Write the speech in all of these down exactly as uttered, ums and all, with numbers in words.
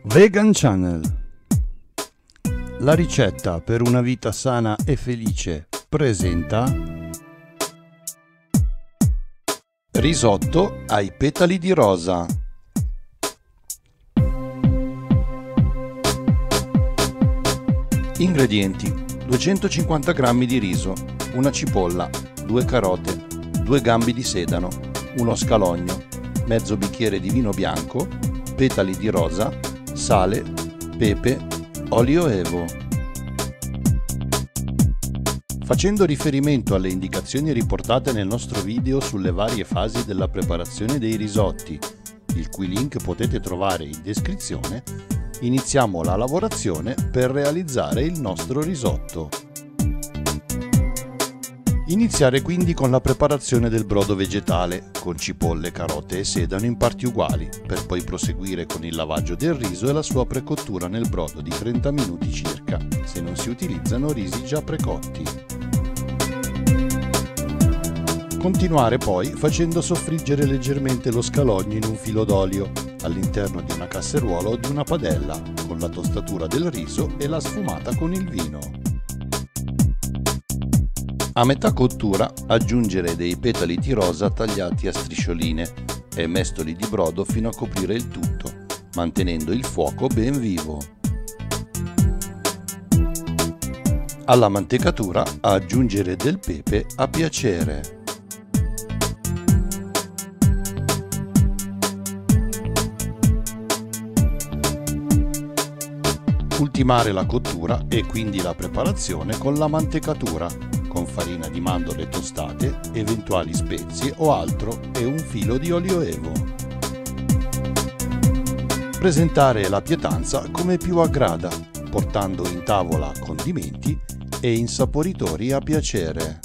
Vegan Channel. La ricetta per una vita sana e felice presenta risotto ai petali di rosa. Ingredienti: duecentocinquanta grammi di riso, una cipolla, due carote, due gambi di sedano, uno scalogno, mezzo bicchiere di vino bianco, petali di rosa, sale, pepe, olio evo. Facendo riferimento alle indicazioni riportate nel nostro video sulle varie fasi della preparazione dei risotti, il cui link potete trovare in descrizione, iniziamo la lavorazione per realizzare il nostro risotto. Iniziare quindi con la preparazione del brodo vegetale, con cipolle, carote e sedano in parti uguali, per poi proseguire con il lavaggio del riso e la sua precottura nel brodo di trenta minuti circa, se non si utilizzano risi già precotti. Continuare poi facendo soffriggere leggermente lo scalogno in un filo d'olio, all'interno di una casseruola o di una padella, con la tostatura del riso e la sfumata con il vino. A metà cottura aggiungere dei petali di rosa tagliati a striscioline e mestoli di brodo fino a coprire il tutto, mantenendo il fuoco ben vivo. Alla mantecatura aggiungere del pepe a piacere. Ultimare la cottura e quindi la preparazione con la mantecatura, con farina di mandorle tostate, eventuali spezie o altro e un filo di olio evo. Presentare la pietanza come più aggrada, portando in tavola condimenti e insaporitori a piacere.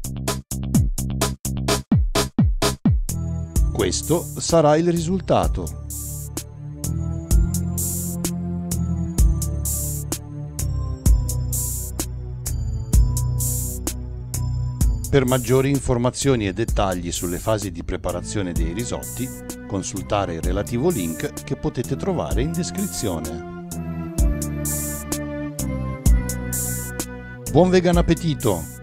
Questo sarà il risultato. Per maggiori informazioni e dettagli sulle fasi di preparazione dei risotti, consultare il relativo link che potete trovare in descrizione. Buon vegan appetito!